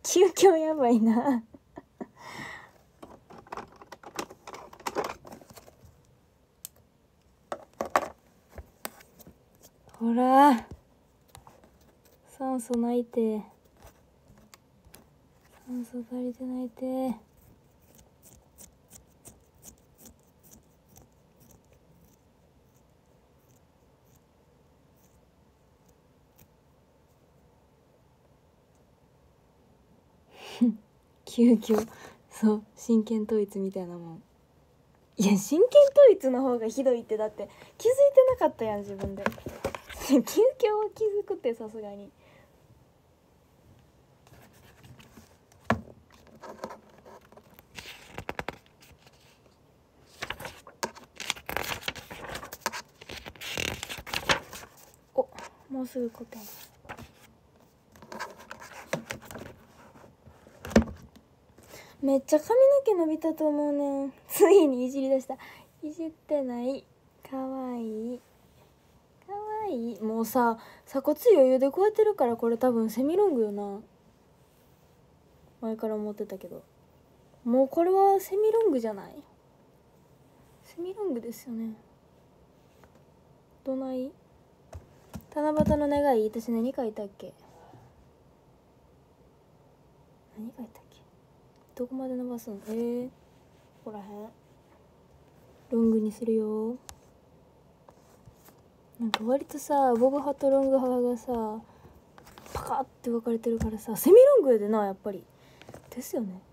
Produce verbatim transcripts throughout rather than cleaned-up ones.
急遽やばいなほら酸素ないて、酸素足りてないて。急遽そう真剣統一みたいなもん。いや真剣統一の方がひどいって。だって気づいてなかったやん自分で急遽は気づくってさすがに。お、もうすぐ答え。めっちゃ髪の毛伸びたと思うねん。ついにいじり出した。いじってない。かわいいかわいい。もうさ鎖骨余裕でこうやってるから、これ多分セミロングよな。前から思ってたけど、もうこれはセミロングじゃない？セミロングですよね。どない七夕の願い、私何書いたっけ何書いたっけどこまで伸ばすの？えー、ここらへんロングにするよ。なんか割とさボブ派とロング派がさパカッって分かれてるからさ、セミロングやでなやっぱりですよね。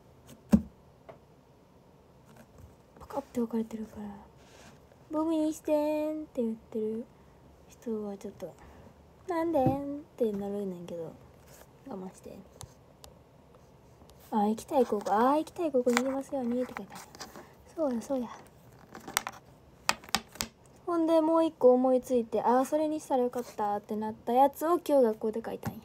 パカッって分かれてるからボブにしてーんって言ってる人はちょっとなんでんってなるねんけど我慢して。あー行きたい高校、あー行きたい高校に行きますようにって書いてある。そうやそうや。ほんでもう一個思いついて、ああそれにしたらよかったってなったやつを今日学校で書いたんや。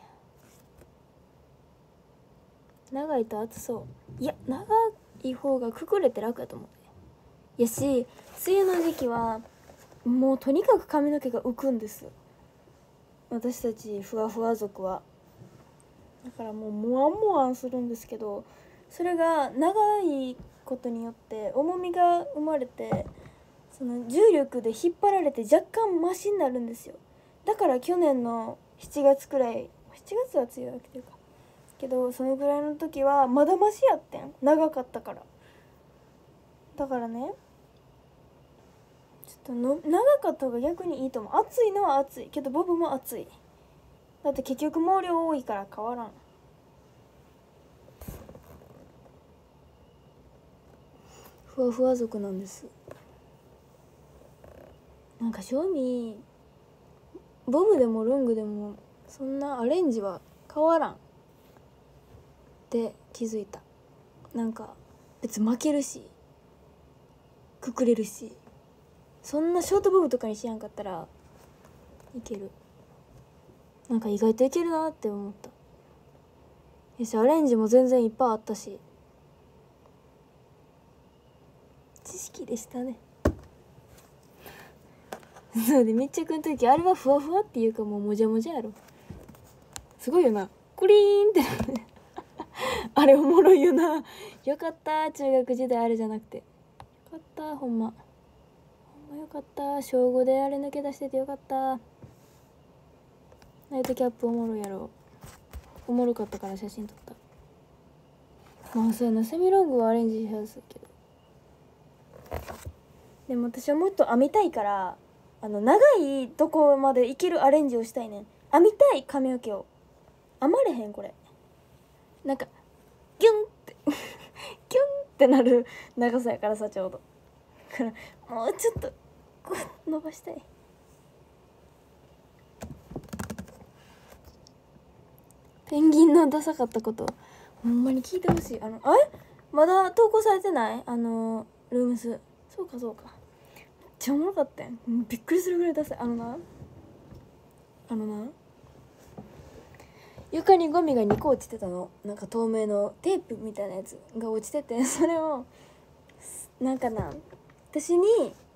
長いと暑そう。いや長い方がくくれて楽やと思う。やし梅雨の時期はもうとにかく髪の毛が浮くんです、私たちふわふわ族は。だからもうモワンモワンするんですけど、それが長いことによって重みが生まれて、その重力で引っ張られて若干マシになるんですよ。だから去年のしちがつくらい、しちがつは梅雨が来てるかけど、そのぐらいの時はまだマシやってん、長かったから。だからねちょっとの長かった方が逆にいいと思う。暑いのは暑いけどボブも暑い。だって結局毛量多いから変わらん。ふわふわ族なんです。なんか正味ボブでもロングでもそんなアレンジは変わらんって気づいた。なんか別に負けるしくくれるし、そんなショートボブとかにしやんかったらいける。なんか意外といけるなって思った。やしアレンジも全然いっぱいあったし、知識でしたね。そうで密着の時あれはふわふわっていうかもうもじゃもじゃやろ。すごいよな、クリーンってあれおもろいよな。よかった中学時代あれじゃなくて、よかったほんまほんまよかった。小ごであれ抜け出しててよかった。ナイトキャップおもろいやろ。おもろかったから写真撮った。まあそうやな、セミロングはアレンジしやすいけど、でも私はもっと編みたいから、あの長いとこまでいけるアレンジをしたいねん。編みたい髪の毛を。編まれへんこれ。なんかギュンってギュンってなる長さやからさ、ちょうどだからもうちょっとこう伸ばしたい。ペンギンのダサかったことほんまに聞いてほしい。あのあれまだ投稿されてない？あのルームス。そうかそうか、めっちゃおもろかったん。びっくりするぐらいダサい。あのなあのな床にゴミがにこ落ちてたの。なんか透明のテープみたいなやつが落ちてて、それをなんかな私に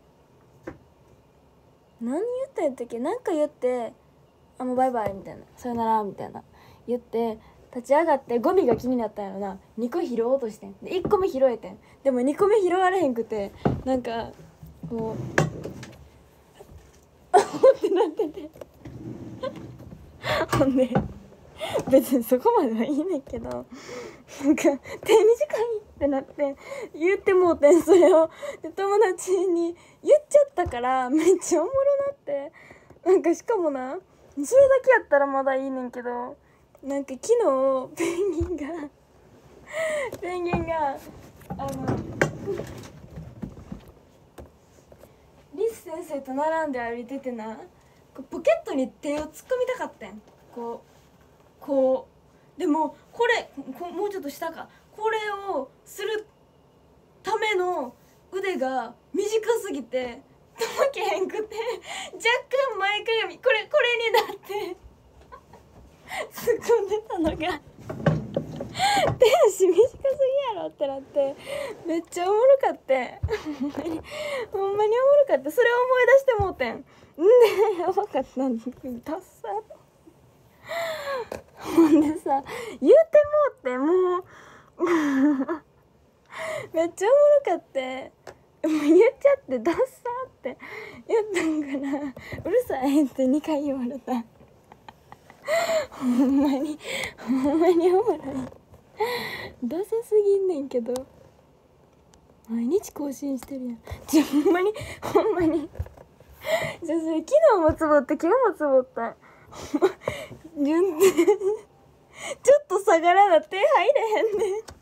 何言ったんやったっけ、なんか言って、あもうバイバイみたいな、さよならみたいな言って立ち上がってゴミが気になったんやろな。にこ拾おうとしてんでいっこめ拾えてん。でもにこめ拾われへんくて、なんかこうってなっててほんで別にそこまではいいねんけど、なんか手短いってなって言ってもうてん、それを。で友達に言っちゃったからめっちゃおもろなって。なんかしかもな、それだけやったらまだいいねんけど、なんか昨日ペンギンがペンギンがあのリス先生と並んで歩いててな、ポケットに手を突っ込みたかったん。こうこうでもこれこもうちょっと下か、これをするための腕が短すぎて届けへんくて、若干前かがみこれこれになって突っ込んでたのが手足短すぎやろってなって、めっちゃおもろかってほんまにほんまにおもろかって、それを思い出してもうてん。んでやばかったんだダッサほんでさ言うてもうってもうめっちゃおもろかって、もう言っちゃってダッサって言ったんから、うるさいってにかい言われたほんまにほんまにおもろい。ダサすぎんねんけど、毎日更新してるやん。じゃほんまにほんまにじゃそれ昨日もつぼって今日もつぼった順でちょっと下がらな手入れへんねんどんだ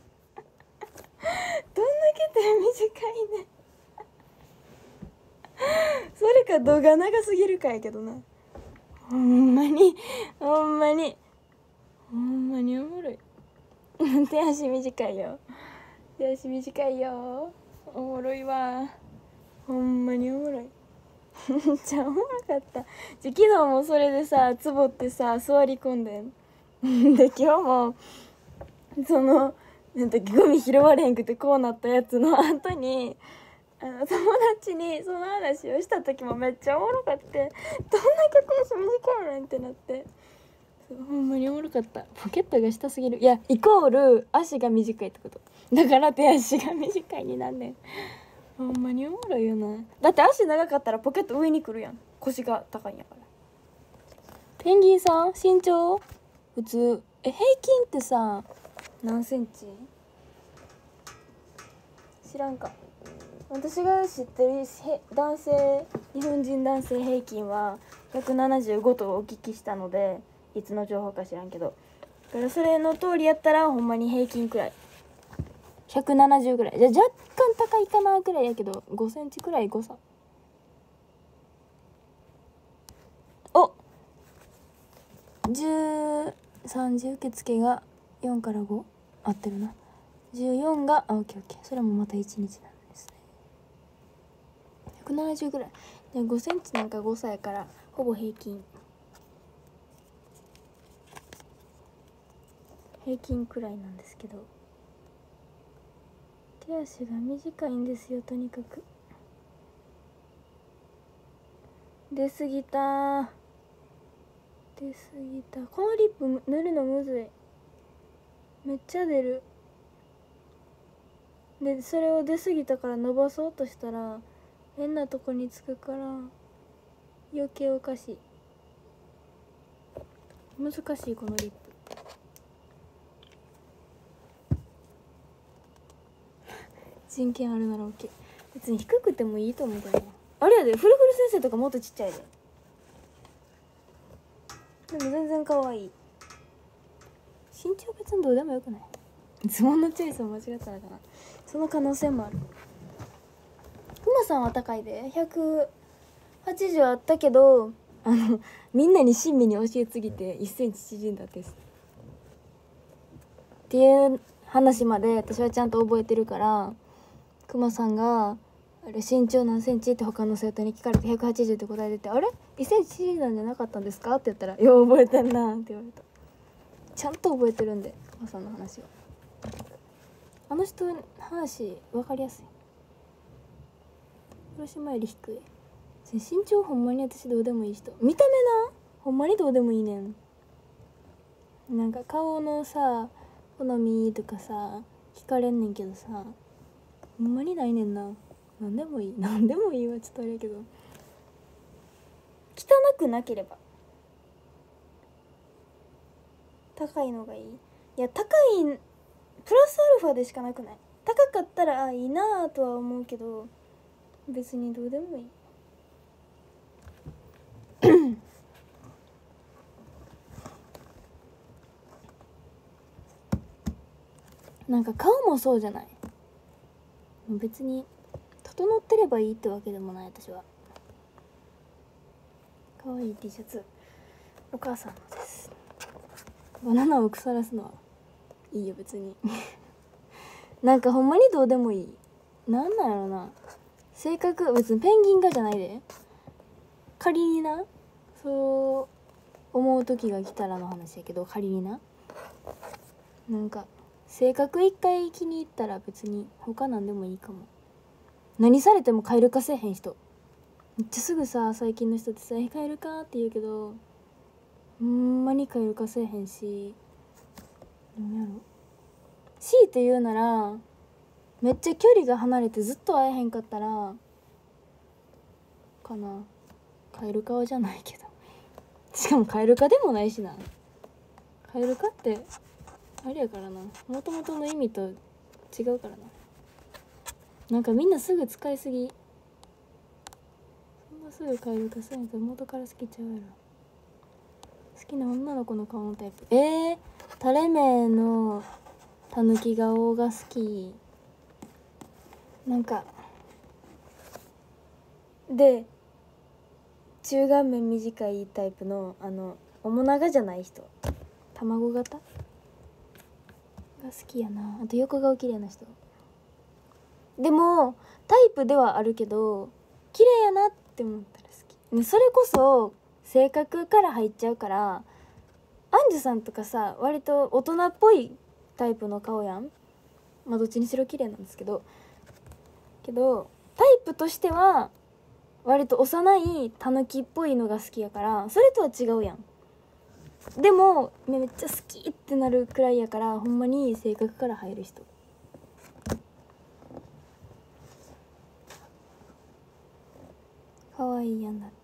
け手短いねんそれか動画長すぎるかやけどな。ほんまにほんまにほんまにおもろい手足短いよ、手足短いよ、おもろいわ、ほんまにおもろいめっちゃおもろかった。じゃ昨日もそれでさつぼってさ座り込んでんで今日もそのなんだっけゴミ拾われへんくてこうなったやつの後にあの友達にその話をした時もめっちゃおもろかって、どんだけ手足短いねんってなって、ほんまにおもろかった。ポケットが下すぎる、いやイコール足が短いってこと、だから手足が短いになんねん。ほんまにおもろいよな。だって足長かったらポケット上にくるやん、腰が高いんやから。ペンギンさん身長普通え平均ってさ何センチ知らんか。私が知ってる男性日本人男性平均はひゃくななじゅうごとお聞きしたので、いつの情報か知らんけど、だからそれの通りやったらほんまに平均くらいひゃくななじゅうぐらい、じゃ若干高いかなくらいやけどごセンチくらい誤差。おじゅうさんじ受付がよんからご合ってるな。じゅうよんがあオッケーオッケー、それもまたいちにちなんですね。ひゃくななじゅうぐらいでごセンチなんか誤差やからほぼ平均平均くらいなんですけど、手足が短いんですよ。とにかく出過ぎた出過ぎた。このリップ塗るのむずい、めっちゃ出る。でそれを出過ぎたから伸ばそうとしたら変なとこにつくから余計おかしい、難しいこのリップ人権あるなら OK。 別に低くてもいいと思うからな。あれやでフルフル先生とかもっとちっちゃいで、でも全然可愛い。身長別にどうでもよくない？ズボンのチョイスを間違ったのかな、その可能性もある。クマさんは高いでひゃくはちじゅうあったけど、あのみんなに親身に教えすぎていっセンチ縮んだですっていう話まで私はちゃんと覚えてるから、クマさんがあれ身長何センチって他の生徒に聞かれてひゃくはちじゅうって答えてて、あれいっセンチ縮んだんじゃなかったんですかって言ったら、よう覚えてんなって言われた。ちゃんと覚えてるんでクマさんの話は。あの人話分かりやすい。広島より低い。身長ほんまに私どうでもいい人、見た目なほんまにどうでもいいねん。 なんか顔のさ好みとかさ聞かれんねんけどさ、ほんまにないねんな。なんでもいいなんでもいいわちょっとあれやけど、汚くなければ高いのがいい。いや高いプラスアルファでしかなくない？高かったらあいいなとは思うけど、別にどうでもいいなんか顔もそうじゃない、別に整ってればいいってわけでもない。私は可愛い T シャツお母さんのです。バナナを腐らすのはいいよ別になんかほんまにどうでもいい。なんなんやろな、性格別にペンギンがじゃないで、仮になそう思う時が来たらの話やけど、仮にな、なんか性格一回気に入ったら別に他なんでもいいかも。何されても蛙化せえへん人めっちゃすぐさ、最近の人ってさ「え蛙化」って言うけど、ほんまに蛙化せえへんし、なんやろ、強いて言うならめっちゃ距離が離れてずっと会えへんかったらかな、蛙化じゃないけど、しかも蛙化でもないしな、蛙化ってあれやからな、もともとの意味と違うからな。なんかみんなすぐ使いすぎ、そんなすぐ蛙化せんと元から好きちゃうやろ。好きな女の子の顔のタイプ、えー、垂れ目のたぬき顔が好き。なんかで中顔面短いタイプのあの面長じゃない人、卵型が好きやな。あと横顔綺麗な人。でもタイプではあるけど綺麗やなって思ったら好き。それこそ性格から入っちゃうから、アンジュさんとかさ割と大人っぽいタイプの顔やん。まあどっちにしろ綺麗なんですけどけどタイプとしては割と幼いタヌキっぽいのが好きやから、それとは違うやん。でもめっちゃ好きってなるくらいやから、ほんまに性格から入る人。可愛いやんだって。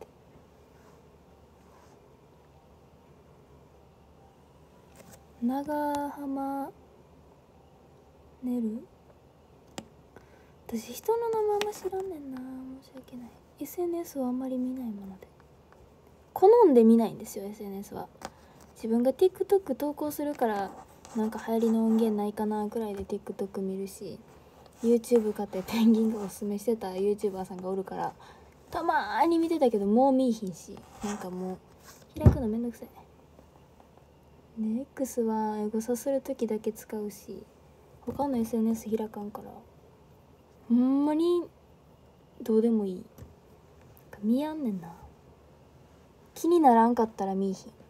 長浜ねる、私人の名前あんま知らんねんな、申し訳ない。 エスエヌエス はあんまり見ないもので、好んで見ないんですよ エスエヌエス は。自分が TikTok 投稿するからなんか流行りの音源ないかなくらいで TikTok 見るし、 YouTube 買ってペンギンがおすすめしてた YouTuber さんがおるからたまーに見てたけど、もう見いひんし、なんかもう開くのめんどくさいね。で X はエゴサする時だけ使うし、他の エスエヌエス 開かんからほんまにどうでもいい。見やんねんな、気にならんかったら見いひん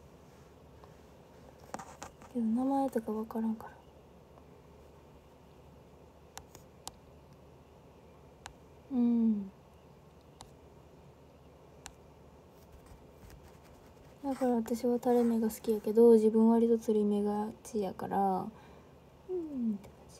けど、名前とか分からんから。うんだから私は垂れ目が好きやけど、自分割とつり目がちやから、うんって感じ。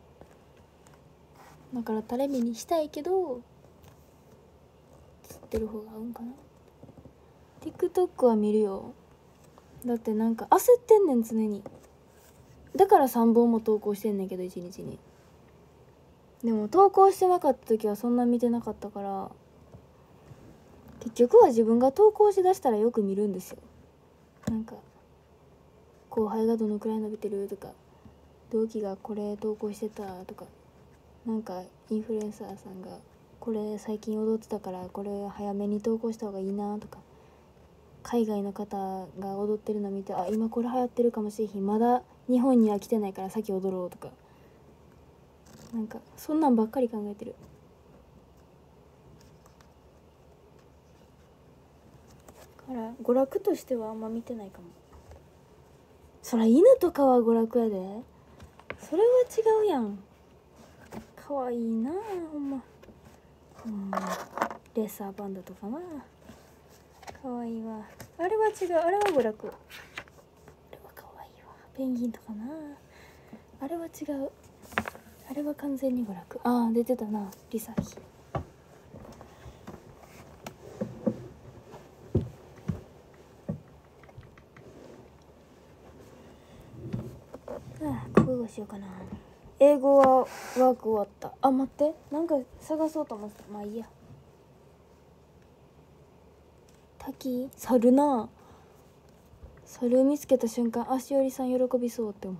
だから垂れ目にしたいけどつってる方が合うんかな。 TikTok は見るよ。だってなんか焦ってんねん常に。だからさんぼんも投稿してんねんけどいちにちに。でも投稿してなかった時はそんな見てなかったから、結局は自分が投稿しだしたらよく見るんですよ。なんか後輩がどのくらい伸びてるとか、同期がこれ投稿してたとか、なんかインフルエンサーさんがこれ最近踊ってたからこれ早めに投稿した方がいいなとか、海外の方が踊ってるの見て、あ今これ流行ってるかもしれひん、まだ日本には来てないから先踊ろうとか、なんかそんなんばっかり考えてる。だから娯楽としてはあんま見てないかも。そら犬とかは娯楽やで、それは違うやん。かわいいなあほんま。うんレッサーパンダとかな、かわいいわ。あれは違う、あれは娯楽、あれは可ペンギンとかな。あれは違う。あれは完全に娯楽。ああ出てたな、リサヒ。ああ国語しようかな。英語はワーク終わった。あ待って、なんか探そうと思ってた。まあいいや。滝猿な。猿見つけた瞬間、あしおりさん喜びそうって思った。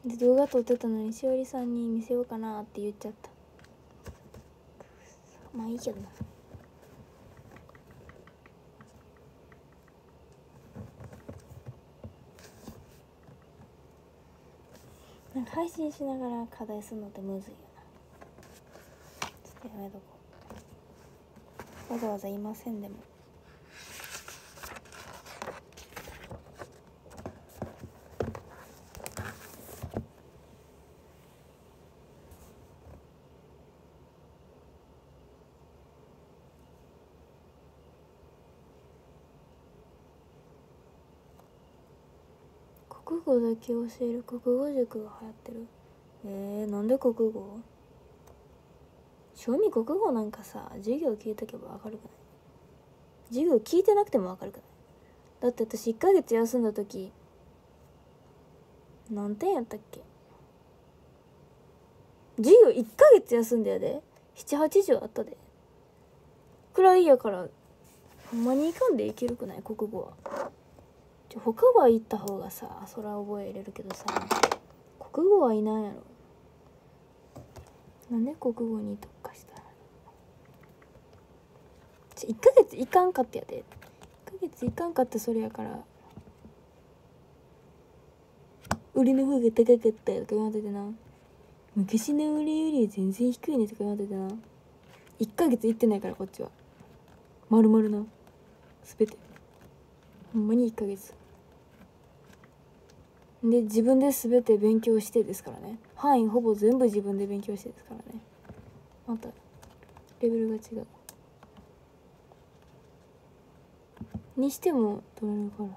で動画撮ってたのにしおりさんに見せようかなって言っちゃった。まあいいけどな。なんか配信しながら課題するのってむずいよな。ちょっとやめとこう。わざわざいませんでも。国語だけ教える国語塾が流行ってる。えー、なんで国語？正味国語なんかさ、授業聞いとけばわかるくない？授業聞いてなくてもわかるくない？だって私いっかげつ休んだ時何点やったっけ？授業いっかげつ休んだやで。ななはちじゅうあったでくらいやから、ほんまにいかんでいけるくない？国語はちょ他は行った方がさ、そら覚えれるけどさ、国語はいないやろ。なんで国語に特化したの？いっかげついかんかってやで。いっかげついかんかってそれやから、売りの方が高かったとか言われてな。昔の売りより全然低いねとか言われてな。いっかげつ行ってないからこっちは。まるまるな。すべて。ほんまにいっかげつ。で、自分で全て勉強してですからね。範囲ほぼ全部自分で勉強してですからね。また、レベルが違う。にしても取れるから。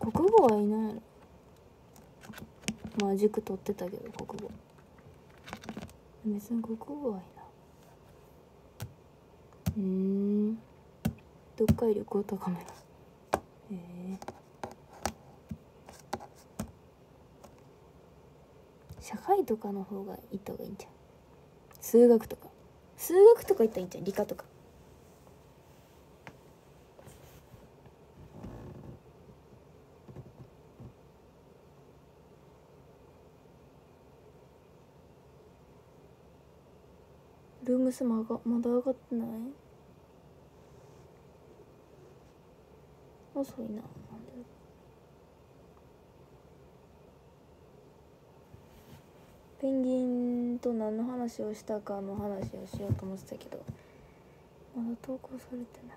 国語はいないやろ。まあ塾取ってたけど国語別に国語はいな。うーん読解力を高める。へえ。社会とかの方が行った方がいいんじゃん。数学とか数学とか行ったらいいんじゃん。理科とか。ルームスマがまだ上がってない？遅いな。なんで？ペンギンと何の話をしたかの話をしようと思ってたけど、まだ投稿されてない。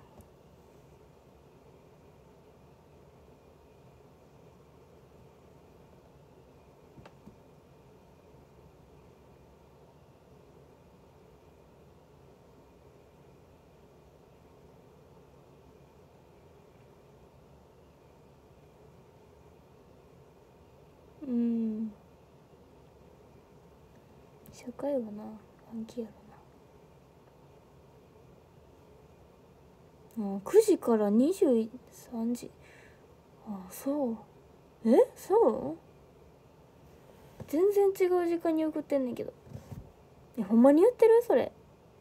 うん。社会はな、暗記やろな。あ、くじからにじゅうさんじ。あ、そう。え、そう？全然違う時間に送ってんねんけど。え、ほんまに言ってる？それ。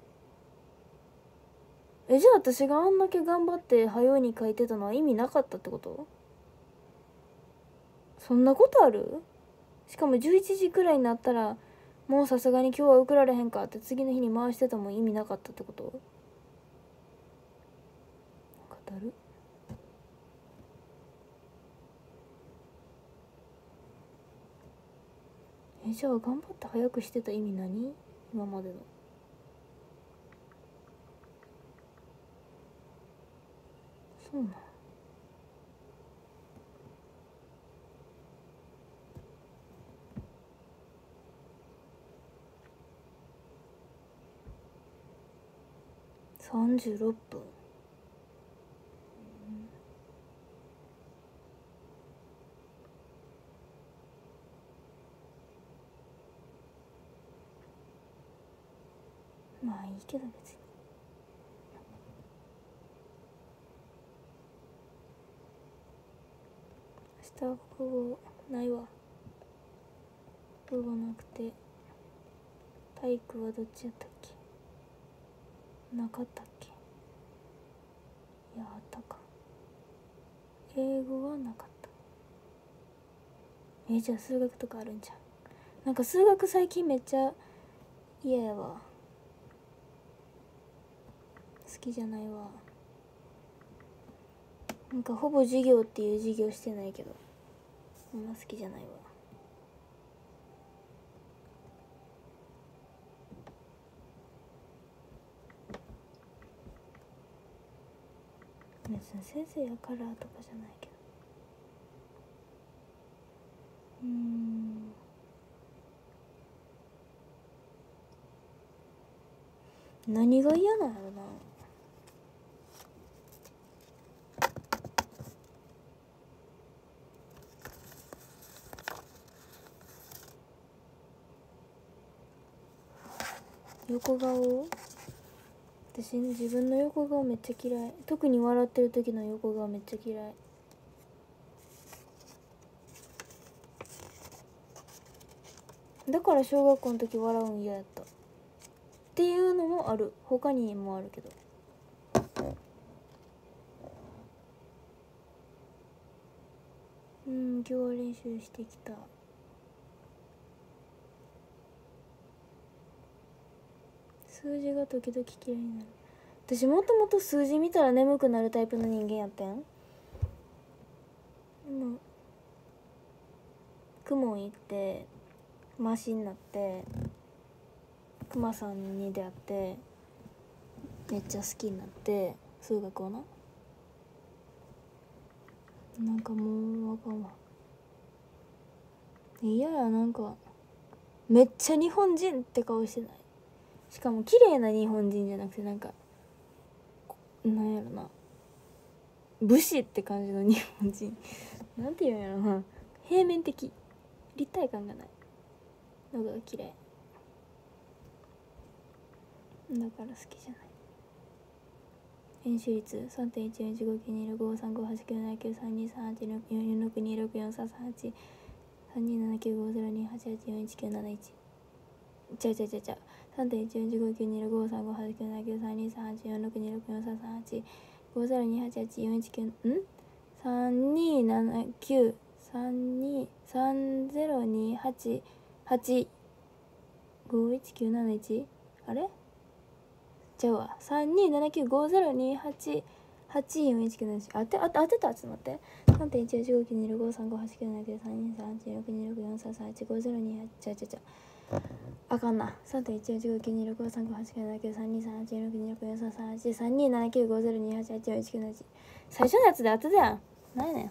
え、じゃあ私があんだけ頑張って早うに書いてたのは意味なかったってこと？そんなことある？しかもじゅういちじくらいになったら、もうさすがに今日は送られへんかって次の日に回してたもん意味なかったってこと？なんかだる。え、じゃあ頑張って早くしてた意味何？今までの。そうなん。 さんじゅうろっぷん。まあいいけど別に。明日は国語ないわ。国語なくて、体育はどっちやったっけ？なかったっけ？いやあったか。英語はなかった。えじゃあ数学とかあるんじゃん。なんか数学最近めっちゃ嫌やわ。好きじゃないわ。なんかほぼ授業っていう授業してないけど、あんま好きじゃないわ。別に先生やからとかじゃないけど、うーん何が嫌なんやろな。横顔、私自分の横顔めっちゃ嫌い。特に笑ってる時の横顔めっちゃ嫌い。だから小学校の時笑うん嫌やったっていうのもある。他にもあるけど、うん今日は練習してきた。数字が時々嫌いになる。私もともと数字見たら眠くなるタイプの人間やってん。今雲行ってマシになってクマさんに出会ってめっちゃ好きになって数学をな、なんかもうわかんわ。いややなんかめっちゃ日本人って顔してない。しかも綺麗な日本人じゃなくて、なんかなんやろな、武士って感じの日本人なんていうんやろな、平面的立体感がないのが綺麗だから好きじゃない。円周率 さんてんいちよんいちごきゅうにろくごさんごはちきゅうななきゅうさんにさんはちよんろくにろくよんさんさんはち さんにななきゅうごゼロにはちはちよんいちきゅうなないちちゃうちゃうちゃうちゃう さんてんいちよんいちごきゅうにろくごさんごはちきゅうななきゅうさんにさんはちよんろくにろくよんさんさんはち ごゼロにはちはちよんいちきゅう ん さんにななきゅう さんに さんゼロにはちはちごいちきゅうなないちあれじゃあわ さんにななきゅうごゼロにはちはちよんいちきゅうなないちあてあ当てた。ちょっと待って さんてんいちよんいちごきゅうにろくごさんごはちきゅうななきゅうさんにさんはちよんろくにろくよんさんさんはちごゼロにはちちゃうちゃうちゃうあかんな さんてんいちよんいちごきゅうにろくごさんごはちきゅうななきゅうさんにさんはちよんろくにろくよんさんさんはち さんにななきゅうごゼロにはちはちよんいちきゅうなないち最初のやつで当てたやん。なんやねん。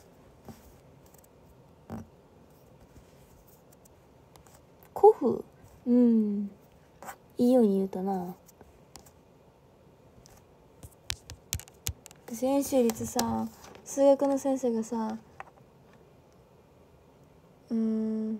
古風うんいいように言うたな。私円周率さ、数学の先生がさ、うーん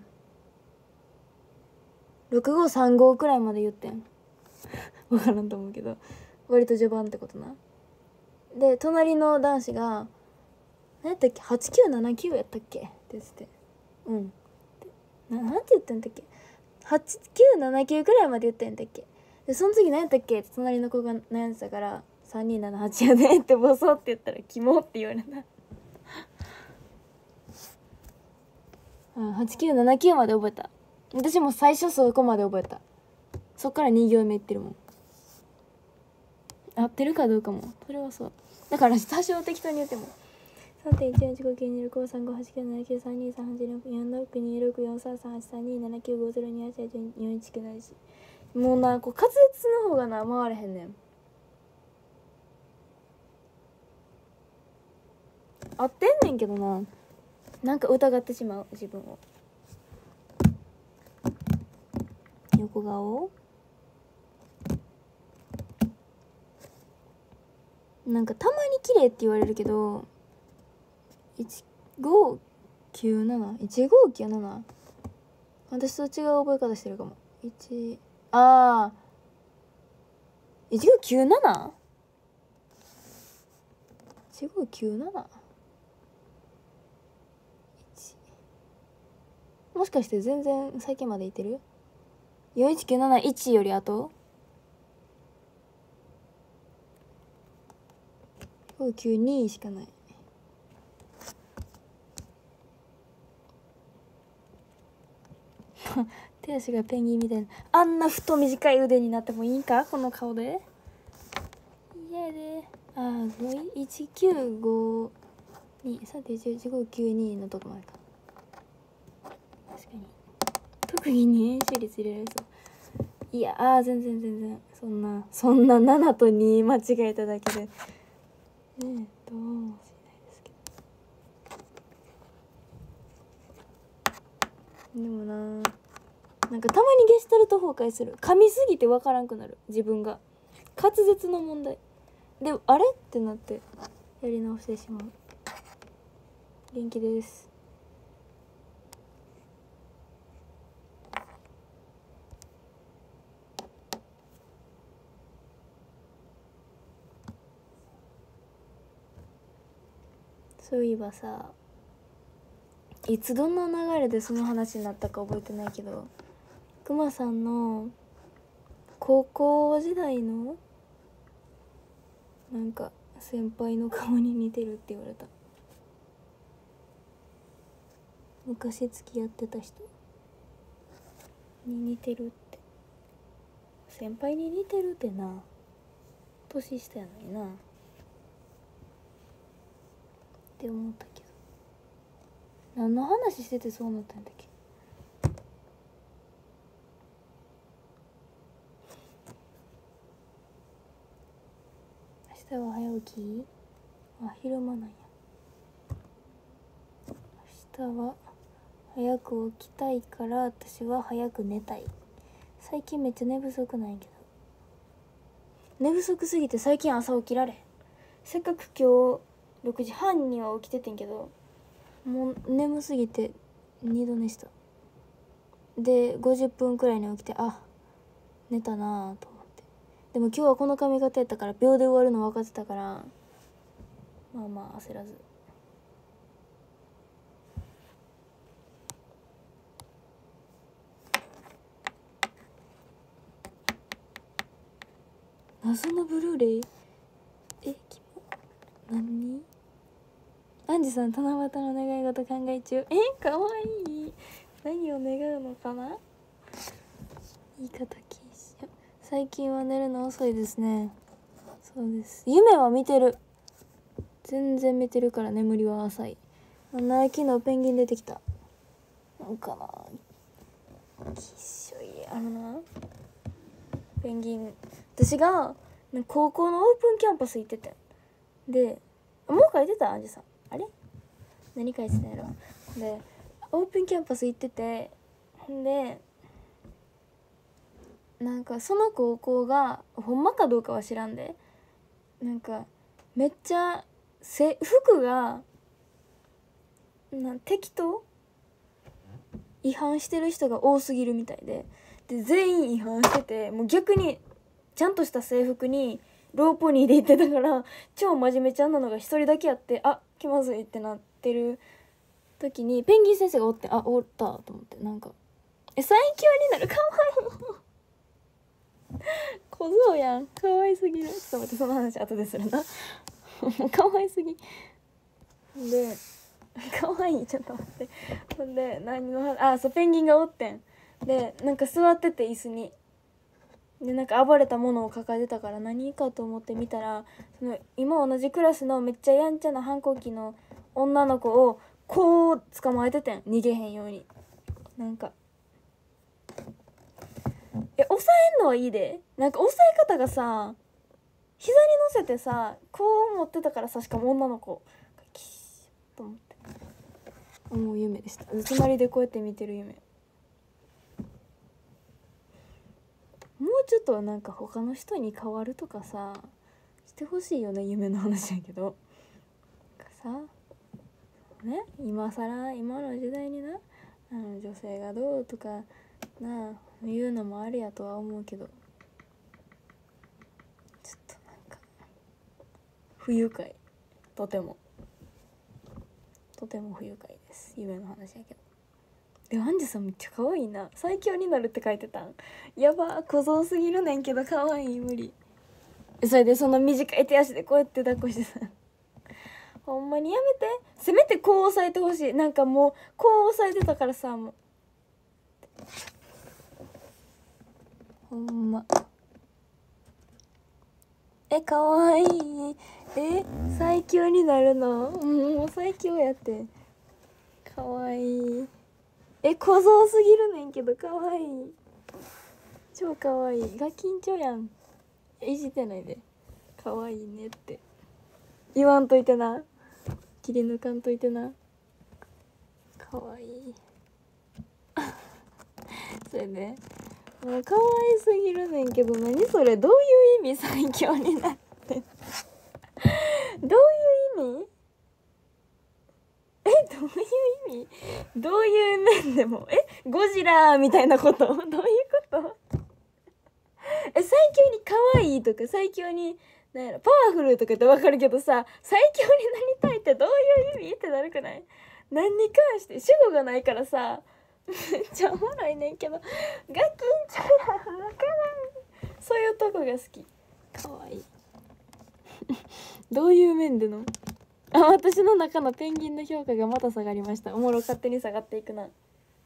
ろくごさんごくらいまで言ってん分からんと思うけど、割と序盤ってことな。で隣の男子が何やったっけはちきゅうななきゅうやったっけって言ってて、うんななんて言ってんだっけはちきゅうななきゅうくらいまで言ってんだっけ。でその次何やったっけって隣の子が悩んでたからさんにななはちやでってボソって言ったらキモって言われたうん、はちきゅうななきゅうまで覚えた。私も最初そこまで覚えた。そっからに行目いってるもん。合ってるかどうかもそれはそうだから多少適当に言っても さんてんいちよんいちごきゅうにろくごさんごはちきゅうななきゅうさんにさんはちよんろくにろくよんさんさんはち さんにななきゅうごゼロにはちはちよんいちきゅうなないちもうなこう滑舌の方がな回れへんねん。合ってんねんけどな、なんか疑ってしまう自分を。横顔なんかたまに綺麗って言われるけどいちごきゅうなな いちごきゅうなな私と違う覚え方してるかも。1ああいちごきゅうなな いちごきゅうなな もしかして全然最近までいってる？ よんいちきゅうなないち より後ごきゅうにしかない。手足がペンギンみたいな。あんな太短い腕になってもいいんかこの顔で。嫌でああいちきゅうごにさていちいちごきゅうにのとこまでか。確かに特技に演習率入れられそう。いやあー全然全然そんなそんなななとに間違えただけでねえどうもしないですけど。でもななんかたまにゲシュタルト崩壊する。噛みすぎて分からんくなる自分が。滑舌の問題であれってなってやり直してしまう。元気です。そういえばさいつどんな流れでその話になったか覚えてないけどくまさんの高校時代のなんか先輩の顔に似てるって言われた。昔付き合ってた人に似てるって。先輩に似てるってな年下やのになって思ったけど何の話しててそうなったんだっけ。明日は早起き？あ、昼間なんや。明日は早く起きたいから私は早く寝たい。最近めっちゃ寝不足なんやけど寝不足すぎて最近朝起きられへん。せっかく今日ろくじはんには起きててんけどもう眠すぎて二度寝した。でごじゅっぷんくらいに起きてあ寝たなと思って。でも今日はこの髪型やったから秒で終わるの分かってたからまあまあ焦らず。謎のブルーレイえキモ何アンジさん七夕の願い事考え中。えかわいい。何を願うのかな。言い方禁止。最近は寝るの遅いですね。そうです。夢は見てる全然見てるから眠りは浅い。な昨日ペンギン出てきた。なんかなきっしょいあのなペンギン私が高校のオープンキャンパス行っててでもう書いてたアンジさんあれ何書いてたんやろ。でオープンキャンパス行っててんでなんかその高校がほんまかどうかは知らんでなんかめっちゃせ服がな適当違反してる人が多すぎるみたいでで全員違反しててもう逆にちゃんとした制服にローポニーで行ってたから超真面目ちゃんなのが一人だけやってあ気まずいってなってる時にペンギン先生がおってあおったと思ってなんかえ最強になるかわいい小僧やんかわいすぎる。ちょっと待ってその話後でするなかわいすぎでかわいいちょっと待ってほんで何のあそうペンギンがおってんでなんか座ってて椅子にでなんか暴れたものを抱えてたから何かと思って見たらその今同じクラスのめっちゃやんちゃな反抗期の女の子をこう捕まえててん逃げへんように。なんかえ押さえんのはいいでなんか押さえ方がさ膝に乗せてさこう持ってたからさしかも女の子キシッと思って思う夢でした。つまりでこうやって見てる夢もうちょっとなんか他の人に変わるとかさしてほしいよね、夢の話やけどさね、今更今の時代にな、あの女性がどうとかなあ言うのもありやとは思うけど、ちょっとなんか不愉快、とてもとても不愉快です。夢の話やけど。でアンジュさんめっちゃ可愛いな。最強になるって書いてたん。やば、小僧すぎるねんけど可愛い、無理。それでその短い手足でこうやって抱っこしてた。ほんまにやめて。せめてこう押さえてほしい。なんかもうこう押さえてたからさ、もうほんま。え、かわいい。え、最強になるの？もう最強やって。かわいい。え、小僧すぎるねんけどかわいい。超かわいい。ガキンチョやん。いじってないで。かわいいねって言わんといてな。切り抜かんといてな。かわいい。それでもうかわいすぎるねんけど、何それ、どういう意味最強になってどういう意味？え、どういう意味？どういう面でもえ、ゴジラみたいなこと？どういうことえ、最強に可愛いとか最強になんやろパワフルとかってわかるけどさ、最強になりたいってどういう意味ってなるくない？何に関して主語がないからさめっちゃおもろいねんけど、ガキンチョやわからん。そういうとこが好き。かわいいどういう面での？あ、私の中のペンギンの評価がまた下がりました。おもろ、勝手に下がっていくな。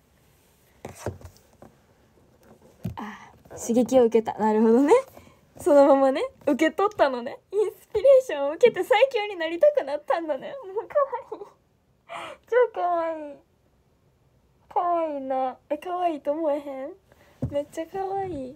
あ、刺激を受けた。なるほどね。そのままね受け取ったのね。インスピレーションを受けて最強になりたくなったんだね。もうかわいい、超かわいい。かわいいな。え、かわいいと思えへん？めっちゃかわいい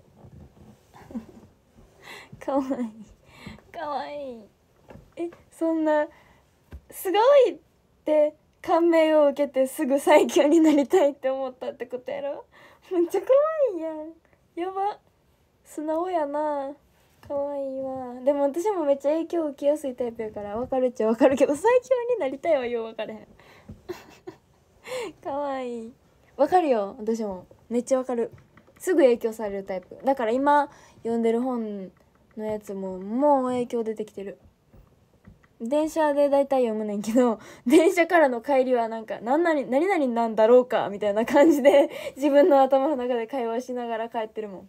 かわいいかわいい。え、そんなすごいって感銘を受けてすぐ最強になりたいって思ったってことやろ。めっちゃかわいいやん。やば、素直やな。かわいいわ。でも私もめっちゃ影響受けやすいタイプやから分かるっちゃ分かるけど、最強になりたいはよう分かれへんかわいい。分かるよ、私もめっちゃ分かる。すぐ影響されるタイプだから、今読んでる本のやつももう影響出てきてる。電車でだいたい読むねんけど、電車からの帰りはなんか何々何々なんだろうかみたいな感じで自分の頭の中で会話しながら帰ってるもん。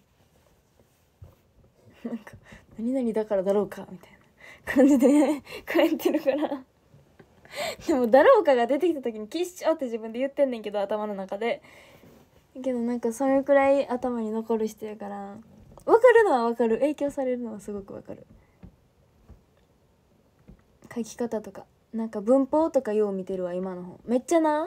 なんか何々だからだろうかみたいな感じで帰ってるからでもだろうかが出てきた時にキッショって自分で言ってんねんけど、頭の中で。けどなんかそれくらい頭に残る人やから、分かるのは分かる、影響されるのはすごく分かる。書き方とかなんか文法とかよう見てるわ、今の本。めっちゃな、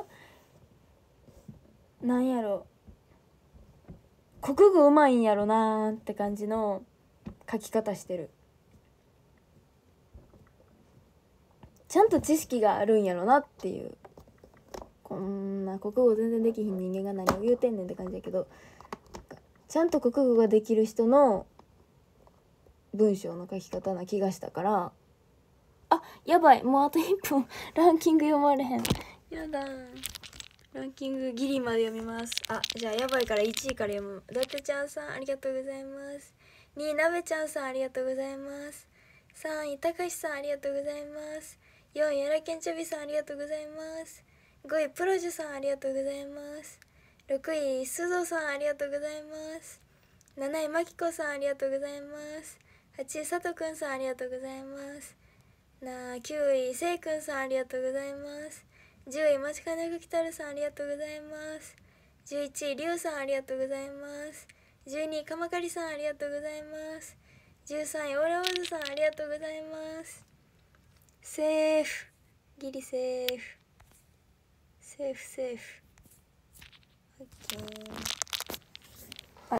なんやろ、国語うまいんやろなーって感じの書き方してる。ちゃんと知識があるんやろなっていう。こんな国語全然できひん人間が何を言うてんねんって感じだけど、ちゃんと国語ができる人の文章の書き方な気がしたから。あ、やばい、もうあといっぷんランキング読まれへん。やだ、ランキングギリまで読みます。あ、じゃあやばいからいちいから読む。だってちゃんさんありがとうございます。にいなべちゃんさんありがとうございます。さんいたかしさんありがとうございます。よんいやらけんちょびさんありがとうございます。ごいプロジュさんありがとうございます。ろくいすぞさんありがとうございます。なないまきこさんありがとうございます。はちいさとくんさんありがとうございます。なきゅういせいくんさんありがとうございます。じゅういまちかねぐきたるさんありがとうございます。じゅういちいりゅうさんありがとうございます。じゅうにいかまかりさんありがとうございます。じゅうさんいオレオーズさんありがとうございます。セーフ、ギリセーフ、セーフセーフ、オッケー。